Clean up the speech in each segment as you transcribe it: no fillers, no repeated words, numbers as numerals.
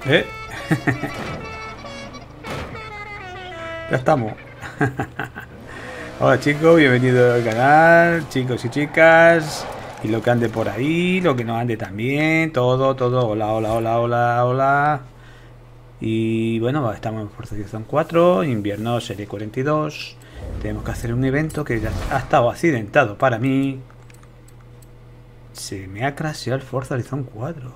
¿Eh? Ya estamos. Hola chicos, bienvenidos al canal, chicos y chicas. Y lo que ande por ahí, lo que no ande también, todo. Hola, hola, hola, hola, hola. Y bueno, estamos en Forza Horizon 4, invierno serie 42. Tenemos que hacer un evento que ya ha estado accidentado para mí. Se me ha crasheado el Forza Horizon 4.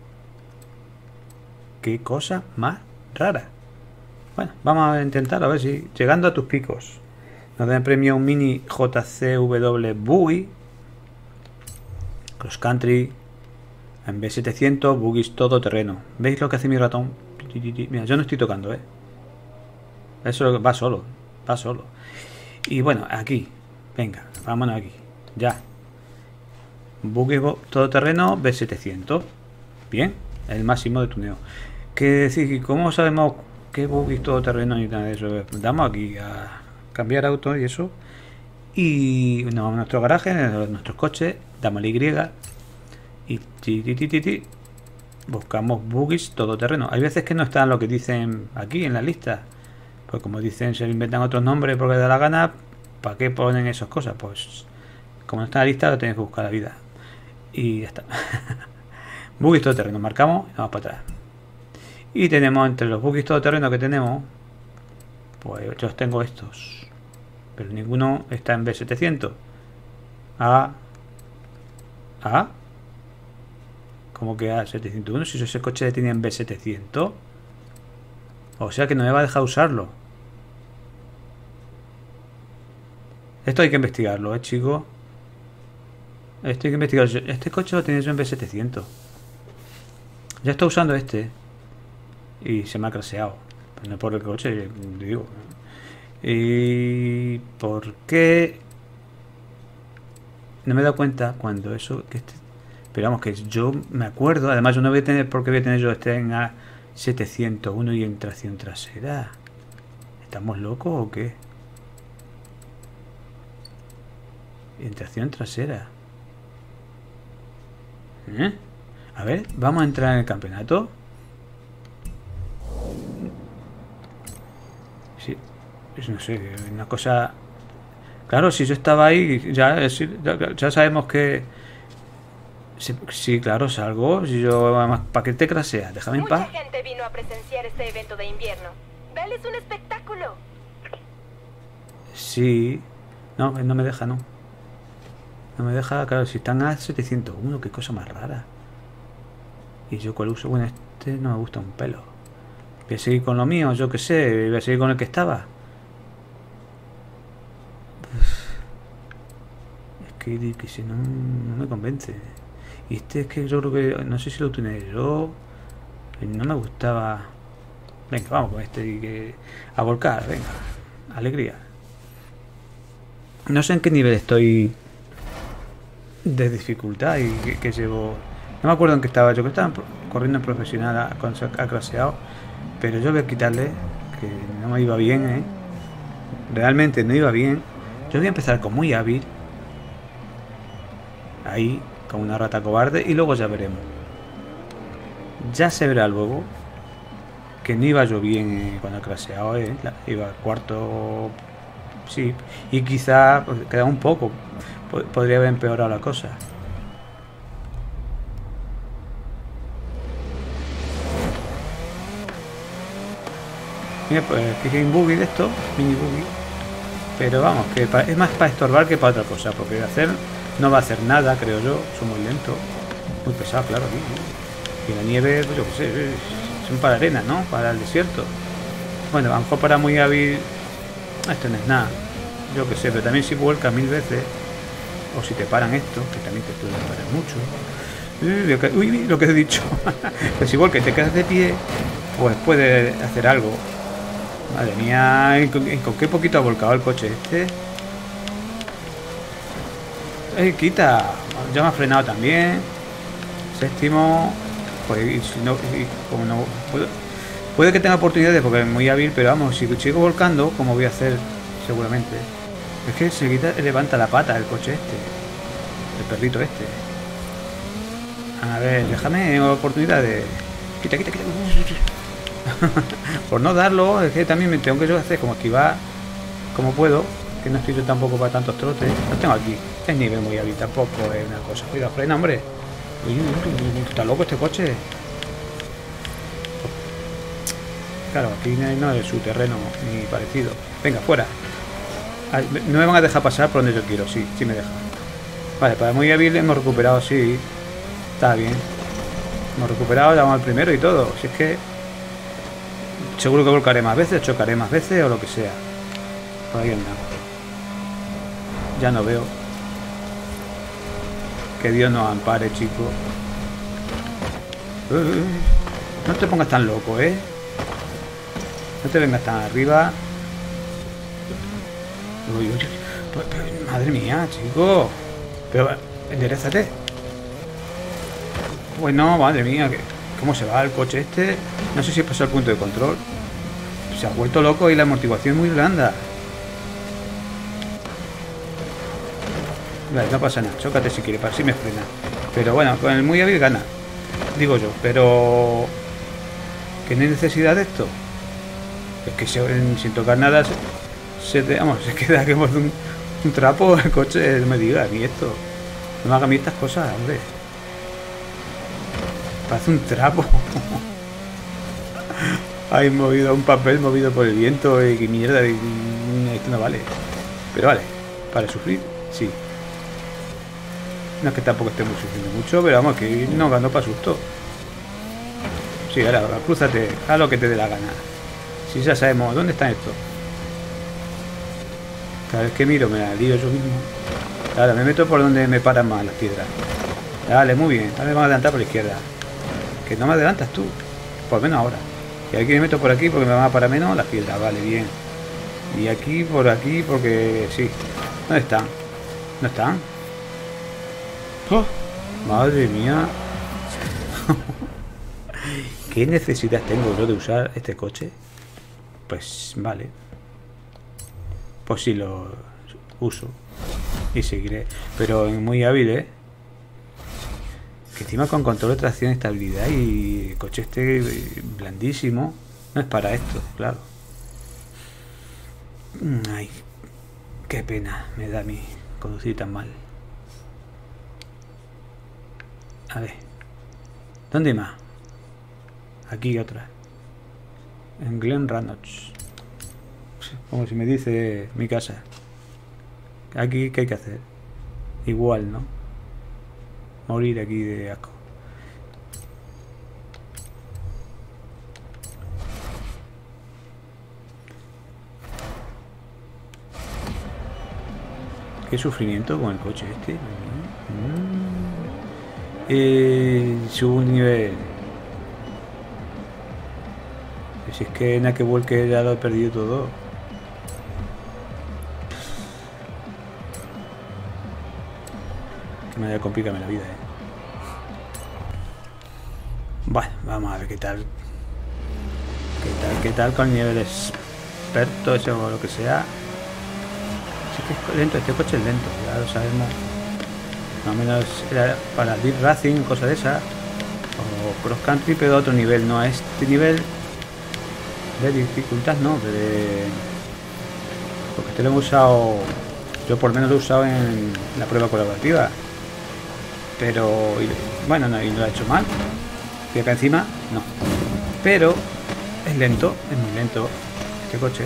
Qué cosa más rara. Bueno, vamos a intentar a ver si llegando a tus picos nos dan premio un mini JCW Buggy Cross Country en B700 Buggies todoterreno. ¿Veis lo que hace mi ratón? Mira, yo no estoy tocando, eso va solo, va solo. Y bueno, aquí, venga, vámonos aquí, ya. Buggy todoterreno B700. Bien, el máximo de tuneo. ¿Qué decir? ¿Cómo sabemos qué buggy todoterreno y nada de eso? Damos aquí a cambiar auto y eso. Y nos vamos a nuestro garaje, en nuestros coches, damos la Y buscamos buggies todoterreno. Hay veces que no están lo que dicen aquí en la lista. Pues como dicen, se inventan otros nombres porque da la gana. ¿Para qué ponen esas cosas? Pues como no está en la lista, lo tenéis que buscar la vida. Y ya está. Buggies todoterreno, marcamos y vamos para atrás. Y tenemos entre los buggies todoterreno que tenemos, pues yo tengo estos, pero ninguno está en B700. ¿Cómo que A701? Si ese coche tenía en B700. O sea que no me va a dejar usarlo. Esto hay que investigarlo, chicos. Esto hay que investigarlo. Este coche lo tenía yo en B700. Ya estoy usando este. Y se me ha craseado. Pues no por el coche, digo. ¿Y por qué? No me he dado cuenta cuando eso... que este, pero vamos, que yo me acuerdo. Además yo no voy a tener... ¿Por qué voy a tener yo este en A701 y en tracción trasera? ¿Estamos locos o qué? En tracción trasera. A ver, vamos a entrar en el campeonato. Sí, no sé, una cosa... Claro, si yo estaba ahí, ya sabemos que... Sí, claro, salgo. Si yo, además, ¿para qué te craseas? Déjame en paz. Mucha gente vino a presenciar este evento de invierno. Dales un espectáculo. Sí. No, no me deja, no. No me deja, claro, si están a 701, qué cosa más rara. Y yo cuál uso, bueno, este no me gusta un pelo. Voy a seguir con lo mío, yo qué sé, voy a seguir con el que estaba. Es que si no, no me convence. Y este es que yo creo que, no sé si lo tuneé yo, no me gustaba. Venga, vamos con este y que a volcar, venga, alegría. No sé en qué nivel estoy de dificultad y que llevo. No me acuerdo en qué estaba yo, que estaba corriendo en profesional cuando se ha craseado. Pero yo voy a quitarle, que no me iba bien, realmente no iba bien. Yo voy a empezar con muy hábil, ahí, como una rata cobarde, y luego ya veremos. Ya se verá luego que no iba yo bien cuando he craseado, iba cuarto, sí, y quizá pues, quedaba un poco, podría haber empeorado la cosa. Mira, pues aquí hay un buggy de esto, mini buggy. Pero vamos, que es más para estorbar que para otra cosa, porque hacer no va a hacer nada, creo yo. Son muy lentos, muy pesados, claro. Aquí. Y la nieve, pues yo qué sé, son para arena, ¿no? Para el desierto. Bueno, a lo mejor para muy hábil, esto no es nada. Yo qué sé, pero también si vuelcas 1000 veces, o si te paran esto, que también te pueden parar mucho. Uy, lo que he dicho. Pues igual que te quedas de pie, pues puedes hacer algo. Madre mía, ¿con qué poquito ha volcado el coche este? Quita, ya me ha frenado también. Séptimo, pues y si no, como no puede que tenga oportunidades porque es muy hábil, pero vamos, si sigo volcando, como voy a hacer seguramente, es que enseguida levanta la pata el coche este, el perrito este. A ver, déjame oportunidades. Quita, quita, quita. Por no darlo, es que también me tengo que yo hacer como esquivar como puedo, que no estoy yo tampoco para tantos trotes. Lo tengo aquí, es nivel muy hábil, tampoco es una cosa. Cuidado, frena, hombre. Uy, está loco este coche. Claro, aquí no es su terreno ni parecido. Venga, fuera. Ay, no me van a dejar pasar por donde yo quiero, sí, sí me dejan. Vale, para muy hábil hemos recuperado, sí. Está bien. Hemos recuperado, ya vamos al primero y todo. Si es que seguro que volcaré más veces, chocaré más veces o lo que sea. Por ahí andamos. Ya no veo. Que Dios nos ampare, chico. No te pongas tan loco, ¿eh? No te vengas tan arriba. Uy, uy, uy. Madre mía, chico. Pero enderezate. Bueno, madre mía, ¿cómo se va el coche este? No sé si pasó el punto de control. Se ha vuelto loco y la amortiguación es muy blanda. Vale, no pasa nada, chócate si quieres, para si me frena. Pero bueno, con el muy hábil gana. Digo yo, pero... ¿qué necesidad de esto? Es que sin tocar nada se queda como un trapo el coche, no me diga a mí esto. No me haga a mí estas cosas, hombre. Parece un trapo. Hay movido un papel movido por el viento y que mierda, esto no vale. Pero vale, para sufrir, sí. No es que tampoco estemos sufriendo mucho, pero vamos, que no ganó para susto. Sí, ahora crúzate, haz lo que te dé la gana. Si ya sabemos, ¿dónde está esto? Cada vez que miro me la lío yo mismo. Ahora me meto por donde me paran más las piedras. Dale, muy bien, ahora me van a adelantar por la izquierda. Que no me adelantas tú, por menos ahora. Y aquí me meto por aquí porque me van a parar menos las piedras, vale, bien. Y aquí, por aquí, porque sí. ¿Dónde están? ¿No están? ¡Oh! Madre mía. ¿Qué necesidad tengo yo de usar este coche? Pues vale. Pues sí lo uso. Y seguiré. Pero muy hábil, ¿eh? Que encima con control de tracción y estabilidad y el coche este blandísimo. No es para esto, claro. Ay, qué pena me da a mí conducir tan mal. A ver. ¿Dónde más? Aquí otra. En Glen Rannoch. Como si me dice mi casa. Aquí, ¿qué hay que hacer? Igual, ¿no? Morir aquí de asco. Qué sufrimiento con el coche este. Subo un nivel. Si es que en la que vuelque ya lo he perdido todo. Que me vaya a complicarme la vida, Bueno, vamos a ver qué tal. ¿Qué tal con el nivel experto, ese o lo que sea? Sí que es lento, este coche es lento, ya lo sabemos. Más o menos era para Deep Racing, cosas de esas. O Cross Country, pero a otro nivel, no a este nivel de dificultad, no, porque este lo hemos usado, yo por lo menos lo he usado en la prueba colaborativa, pero bueno, no, y no lo ha hecho mal, y acá encima no, pero es lento, es muy lento este coche,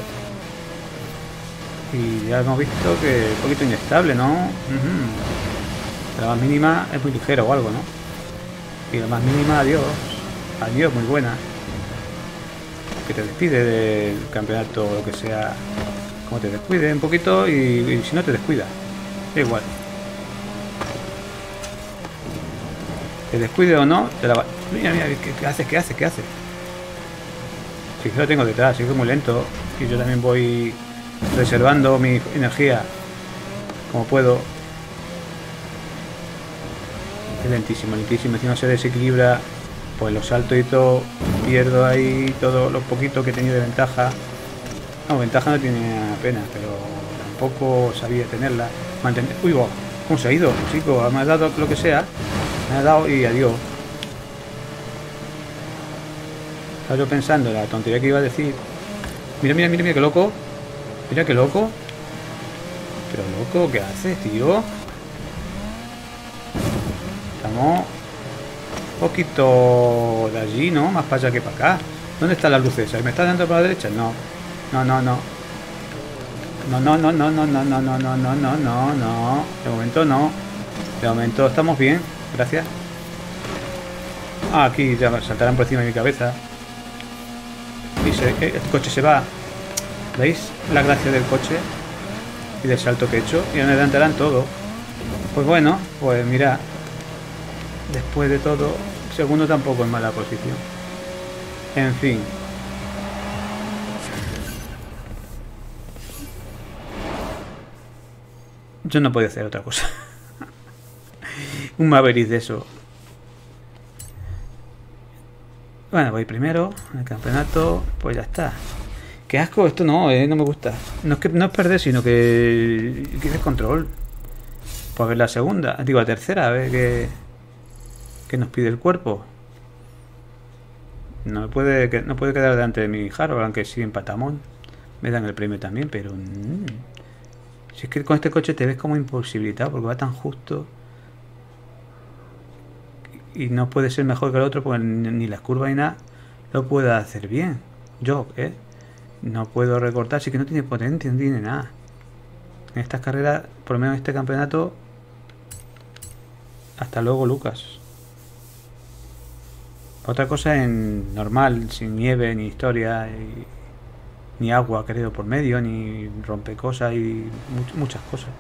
y ya hemos visto que es un poquito inestable, ¿no? La más mínima es muy ligero o algo, ¿no? Y la más mínima, adiós, muy buena. Que te despide del campeonato o lo que sea, como te descuide un poquito y si no te descuida, da igual. Te descuide o no, te la va. Mira, ¿qué haces? Si lo tengo detrás, si es muy lento y yo también voy reservando mi energía como puedo. Es lentísimo, encima se desequilibra. Pues los saltos y todo, pierdo ahí todo lo poquito que he tenido de ventaja. No, ventaja no tiene apenas, pero tampoco sabía tenerla. Mantener. Uy, wow, ¿cómo se ha ido, chico? Me ha dado lo que sea. Me ha dado y adiós. Estaba yo pensando en la tontería que iba a decir. Mira, mira, mira, mira, qué loco. Mira, qué loco. Pero loco, ¿qué haces, tío? Estamos un poquito de allí, ¿no? Más para allá que para acá. ¿Dónde están las luces? ¿Me está dando para la derecha? No. No, no, no. No, no, no, no, no, no, no, no, no, no, no, no, no. De momento no. De momento estamos bien. Gracias. Ah, aquí ya saltarán por encima de mi cabeza. Y el coche se va. ¿Veis la gracia del coche? Y del salto que he hecho. Y me adelantarán todo. Pues bueno, pues mira. Después de todo, segundo tampoco en mala posición. En fin. Yo no podía hacer otra cosa. Un Maverick de eso. Bueno, voy primero en el campeonato. Pues ya está. Qué asco, esto no, no me gusta. No es perder, sino que es control. Pues a ver la segunda, digo la tercera, a ver qué nos pide el cuerpo. No puede quedar delante de mi Harold, aunque sí empatamos. Me dan el premio también, pero... si es que con este coche te ves como imposibilitado, porque va tan justo. Y no puede ser mejor que el otro, porque ni las curvas ni nada lo puedo hacer bien. Yo, no puedo recortar, sí que no tiene potencia, no tiene nada. En estas carreras, por lo menos en este campeonato... Hasta luego, Lucas. Otra cosa en normal, sin nieve, ni historia, ni agua, creo, por medio, ni rompe cosas y muchas cosas.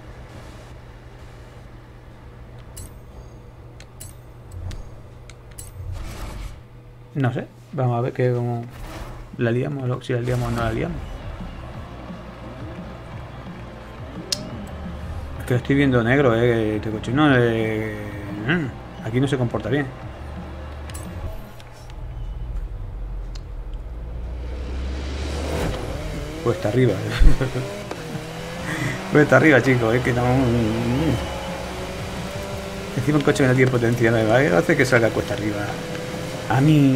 No sé, vamos a ver que como la liamos, si la liamos o no la liamos. Es que lo estoy viendo negro, este coche no, aquí no se comporta bien. Cuesta arriba. Cuesta arriba, chicos, que no... Encima un coche que no tiene potencia, me va a hacer que salga cuesta arriba. A mí,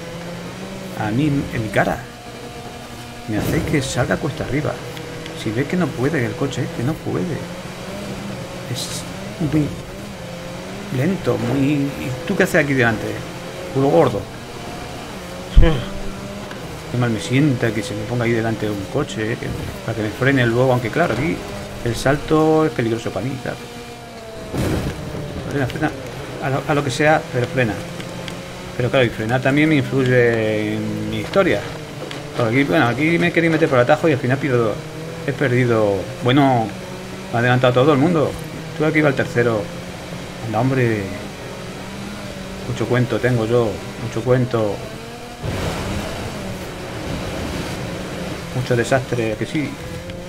en mi cara. Me hace que salga cuesta arriba. Si ves que no puede el coche, que no puede. Es muy lento, muy... ¿Y tú qué haces aquí delante? Puro gordo. Qué mal me sienta que se me ponga ahí delante de un coche, para que me frene luego, aunque claro, aquí el salto es peligroso para mí, claro. Frena, a lo que sea, pero frena. Pero claro, y frenar también me influye en mi historia. Aquí, bueno, aquí me quería meter por el atajo y al final he perdido... Bueno, me ha adelantado todo el mundo. Tú aquí iba el tercero. Anda, hombre. Mucho cuento tengo yo, mucho cuento. Mucho desastre, que sí.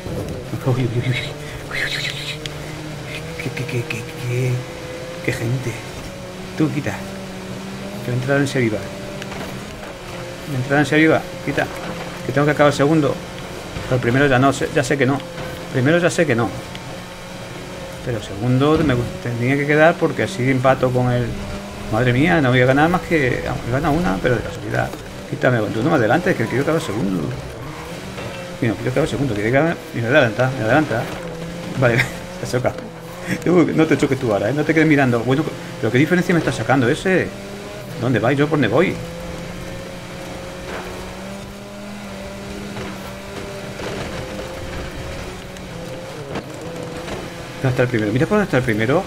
Qué gente. Tú quita. Que me entrará en Seriva. Me entrará en Seriva. Quita. Que tengo que acabar el segundo. Pero el primero ya no, ya sé que no. Primero ya sé que no. Pero el segundo me tendría que quedar porque así empato con el... Madre mía, no voy a ganar más que... He ganado una, pero de casualidad. Quítame, tú no me adelantes, que quiero acabar el segundo. Mira, quiero acabar el segundo, quiero acabar... Y me adelanta. Vale, se choca. No te choques tú ahora, no te quedes mirando. Bueno, pero ¿qué diferencia me está sacando ese? ¿Dónde vais? ¿Yo por dónde voy? ¿Dónde está el primero? Mira por dónde está el primero.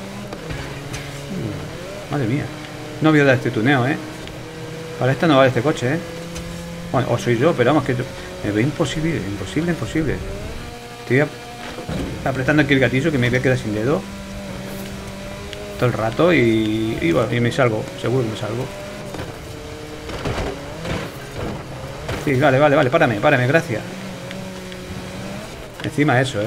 Madre mía. No voy a dar este tuneo, Para esta no vale este coche, Bueno, o soy yo, pero vamos, que me veo imposible. Estoy apretando aquí el gatillo que me voy a quedar sin dedo todo el rato y me salgo, seguro que me salgo. Sí, vale, párame, gracias. Encima eso,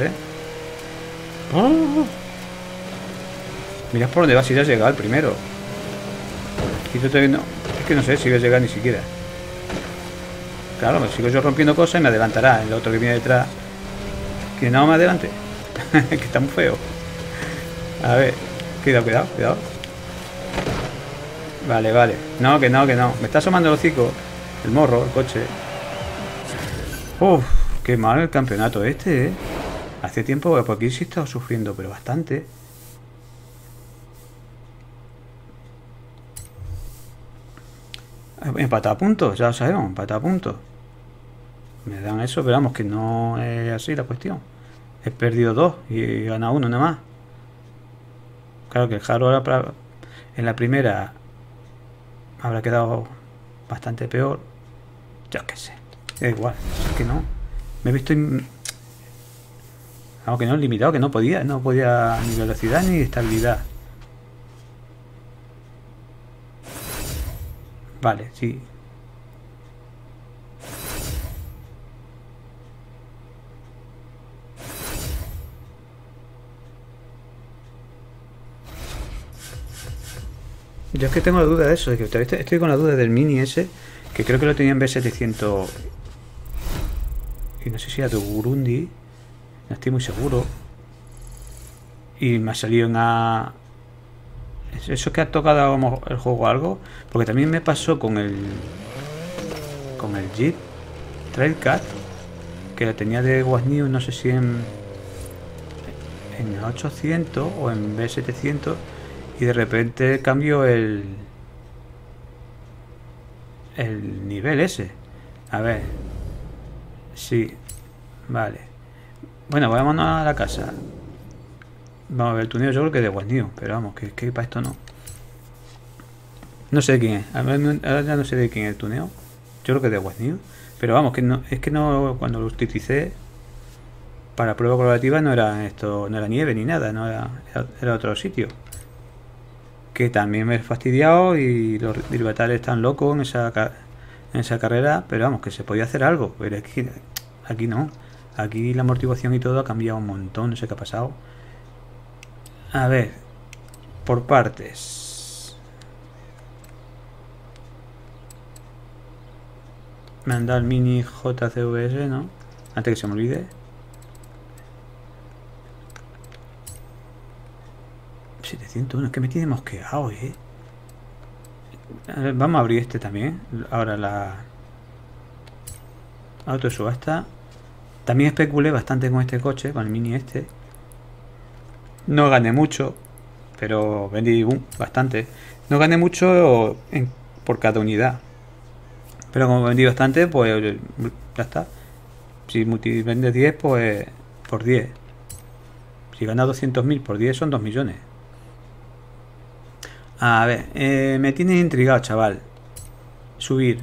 Mirad por dónde vas, si ya has llegado el primero. Y yo no, es que no sé si voy a llegar ni siquiera. Claro, me sigo yo rompiendo cosas y me adelantará el otro que viene detrás. Que no me adelante. Que está muy feo. A ver, cuidado. Vale. No, que no. Me está asomando el hocico. El morro, el coche. Uf, qué mal el campeonato este, ¿eh? Hace tiempo que por aquí sí he estado sufriendo, pero bastante. Empatado a puntos, ya lo sabemos, empatado a puntos. Me dan eso, pero vamos, que no es así la cuestión. He perdido 2 y he ganado 1 nada más. Claro que el Haro ahora en la primera habrá quedado bastante peor. Yo qué sé, da igual, es que no. Me he visto algo que no, limitado, que no podía ni velocidad ni estabilidad. Vale, sí. Yo es que tengo la duda de eso, de que todavía estoy con la duda del Mini ese, que creo que lo tenía en B700 y no sé si era de Burundi, no estoy muy seguro. Y me ha salido una... Eso que ha tocado el juego algo, porque también me pasó con el Jeep Trailcat, que la tenía de Was New, no sé si en 800 o en B700, y de repente cambió el nivel ese. A ver, sí, vale. Bueno, vámonos a la casa. Vamos a ver el tuneo, yo creo que de Was New, pero vamos, que para esto no. No sé de quién es, ahora ya no sé de quién es el tuneo. Yo creo que de Was New, pero vamos, que no, es que no, cuando lo utilicé para prueba colaborativa no era esto, no era nieve ni nada, no era otro sitio. Que también me he fastidiado y los libertarios están locos en esa carrera, pero vamos, que se podía hacer algo, pero es que aquí no. Aquí la amortiguación y todo ha cambiado un montón, no sé qué ha pasado. A ver, por partes. Me han dado el Mini JCVS, ¿no? Antes que se me olvide. 701, es que me tiene mosqueado, A ver, vamos a abrir este también. Ahora la auto subasta. También especulé bastante con este coche, con el Mini este. No gané mucho, pero vendí bastante. No gané mucho por cada unidad, pero como vendí bastante, pues ya está. Si vendes 10, pues por 10. Si ganas 200.000 por 10 son 2 millones. A ver, me tienes intrigado, chaval. Subir.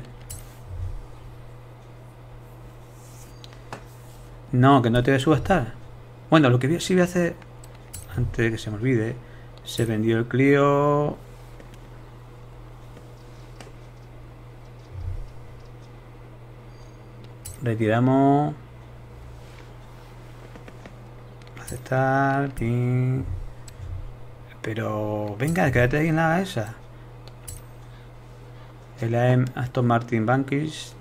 No, que no te voy a subastar. Bueno, lo que sí voy a hacer, antes de que se me olvide, se vendió el Clio. Retiramos. Aceptar. Pin. Pero venga, quédate ahí en la esa. El AM Aston Martin Vanquish.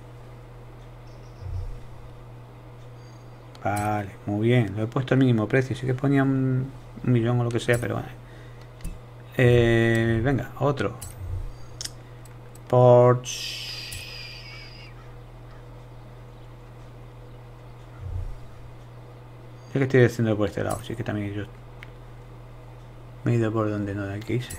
Vale, muy bien. Lo he puesto al mínimo precio. Sí que ponía un millón o lo que sea, pero vale. Venga, otro. Porsche. Ya que estoy haciendo por este lado. Sí que también yo me he ido por donde no quise.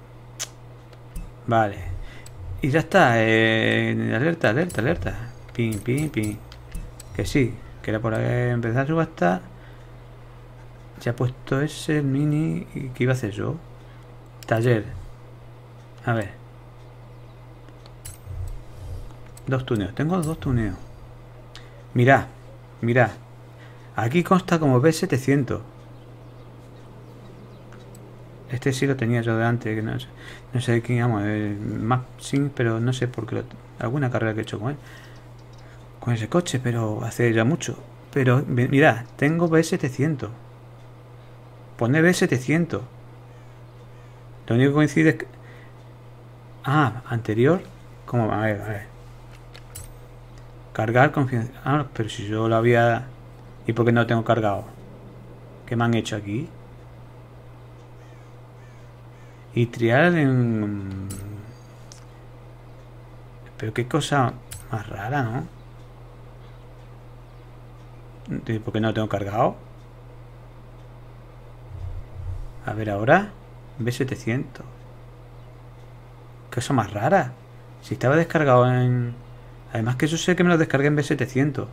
Vale. Y ya está. Alerta, alerta, alerta. Pin, pin, pin. Que sí. Que era por empezar a subastar. Ya he puesto ese, el Mini. ¿Y qué iba a hacer yo? Taller. A ver. 2 tuneos. Tengo 2 tuneos. Mirad. Mirad. Aquí consta como B700. Este sí lo tenía yo de antes. Que no sé de quién llamo. Maxim, pero no sé por qué. Alguna carrera que he hecho con él. Con ese coche, pero hace ya mucho. Pero mirad. Tengo B700. Pone B700. Lo único que coincide es que... Ah, anterior. ¿Cómo? A ver. Cargar confianza. Ah, pero si yo lo había... ¿Y por qué no lo tengo cargado? ¿Qué me han hecho aquí? Y trial en... Pero qué cosa... Más rara, ¿no? ¿Por qué no lo tengo cargado? A ver ahora. B700. ¿Qué cosa más rara? Si estaba descargado en... Además que eso sé que me lo descargué en B700.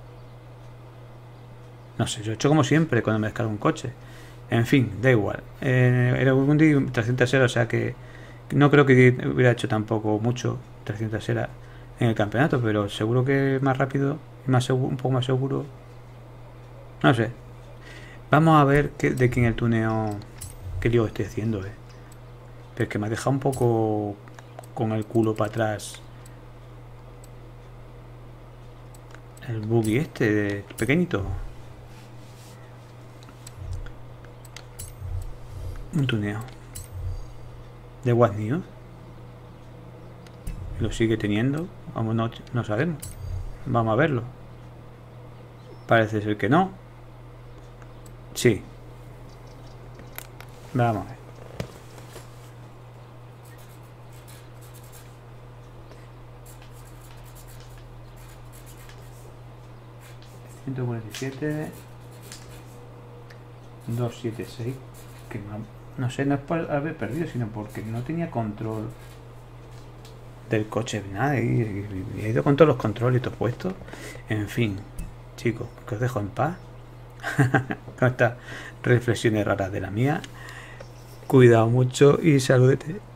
No sé, yo he hecho como siempre cuando me descargo un coche. En fin, da igual. Era un 300 euros, o sea que no creo que hubiera hecho tampoco mucho 300 euros en el campeonato, pero seguro que más rápido y más seguro, un poco más seguro. No sé. Vamos a ver de quién el tuneo. Qué lío estoy haciendo, Pero es que me ha dejado un poco con el culo para atrás. El buggy este, pequeñito. Un tuneo de What News. Lo sigue teniendo. Vamos, no sabemos. Vamos a verlo. Parece ser que no. Sí. Vamos a ver. $147 276. Que no sé, no es por haber perdido, sino porque no tenía control del coche, nada, y he ido con todos los controles y todo puesto. En fin, chicos, que os dejo en paz con estas reflexiones raras de la mía. Cuidado mucho y saludete.